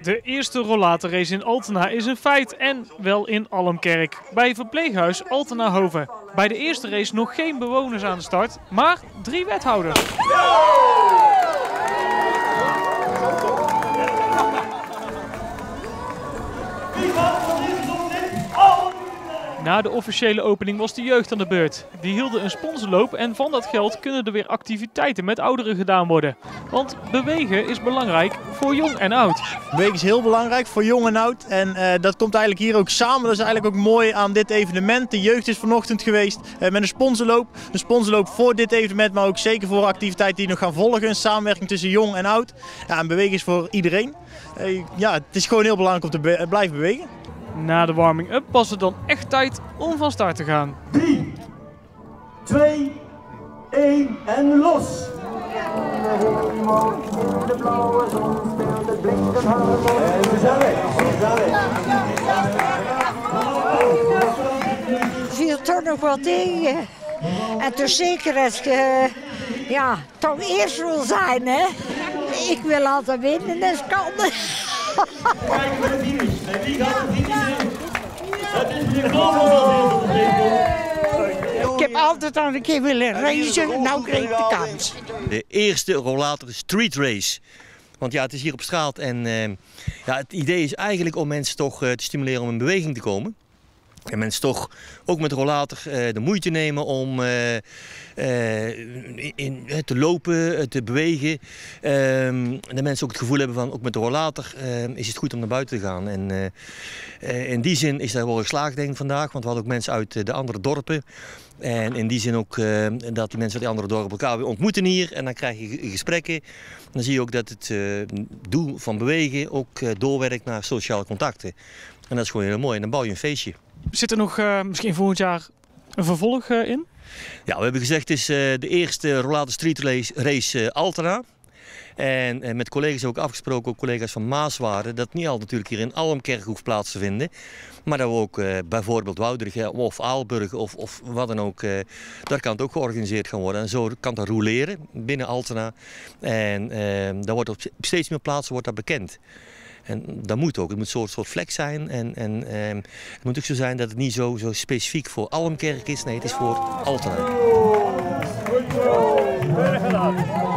De eerste rollatorrace in Altena is een feit en wel in Almkerk, bij verpleeghuis Altena-Hoven. Bij de eerste race nog geen bewoners aan de start, maar 3 wethouders. Na de officiële opening was de jeugd aan de beurt. Die hielden een sponsorloop en van dat geld kunnen er weer activiteiten met ouderen gedaan worden. Want bewegen is belangrijk voor jong en oud. Bewegen is heel belangrijk voor jong en oud en dat komt eigenlijk hier ook samen. Dat is eigenlijk ook mooi aan dit evenement. De jeugd is vanochtend geweest met een sponsorloop. Een sponsorloop voor dit evenement, maar ook zeker voor activiteiten die nog gaan volgen. Een samenwerking tussen jong en oud. Ja, en bewegen is voor iedereen. Ja, het is gewoon heel belangrijk om te blijven bewegen. Na de warming-up was het dan echt tijd om van start te gaan. 3, 2, 1 en los! En we zijn weg. Viel toch nog wel tegen. En toch zeker als je toch eerst wil zijn, hè. Ik wil altijd winnen als kan. Kijk met de finish. En wie gaat de finish in? Het is meneer Bovenman. Ik heb altijd al een keer willen racen, nou kreeg ik de kans. De eerste rollator street race. Want ja, het is hier op straat en ja, het idee is eigenlijk om mensen toch te stimuleren om in beweging te komen. En mensen toch ook met de rollator de moeite nemen om te lopen, te bewegen. De mensen ook het gevoel hebben van ook met de rollator is het goed om naar buiten te gaan. En in die zin is daar wel geslaagd denk ik vandaag, want we hadden ook mensen uit de andere dorpen. En in die zin ook dat die mensen uit die andere dorpen elkaar weer ontmoeten hier en dan krijg je gesprekken. Dan zie je ook dat het doel van bewegen ook doorwerkt naar sociale contacten. En dat is gewoon heel mooi en dan bouw je een feestje. Zit er nog misschien volgend jaar een vervolg in? Ja, we hebben gezegd het is de eerste rollator street race Altena. En met collega's ook afgesproken, ook collega's van Maaswaarde, dat niet al natuurlijk hier in Almkerk hoeft plaats te vinden. Maar dat we ook bijvoorbeeld Woudrichem of Aalburg of wat dan ook, daar kan het ook georganiseerd gaan worden. En zo kan dat roleren binnen Altena. En daar wordt op steeds meer plaatsen wordt dat bekend. En dat moet ook. Het moet een soort vlek zijn. En het moet ook zo zijn dat het niet zo specifiek voor Almkerk is. Nee, het is voor Altena.